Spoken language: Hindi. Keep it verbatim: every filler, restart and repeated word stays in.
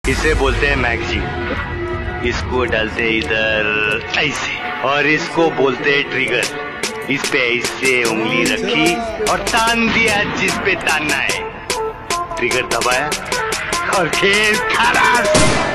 इसे बोलते हैं मैगजीन। इसको डालते इधर ऐसे, और इसको बोलते हैं ट्रिगर। इस पे ऐसे उंगली रखी और तान दिया जिस पे तानना है। ट्रिगर दबाया और खेल खलास।